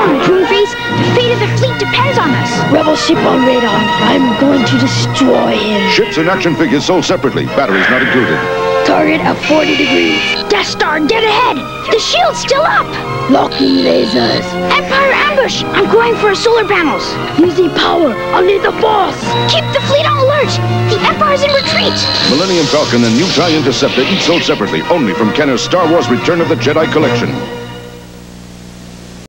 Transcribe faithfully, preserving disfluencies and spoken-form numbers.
on, Coonface. The fate of the fleet depends on us. Rebel ship on radar. I'm going to destroy him. Ships and action figures sold separately. Batteries not included. Target at forty degrees. Death Star, get ahead! The shield's still up! Locking lasers. Empire ambush! I'm going for solar panels. Using power. I'll need the boss. Keep the fleet on alert. The Empire's in retreat. Millennium Falcon and new Tie Interceptor each sold separately, only from Kenner's Star Wars Return of the Jedi collection.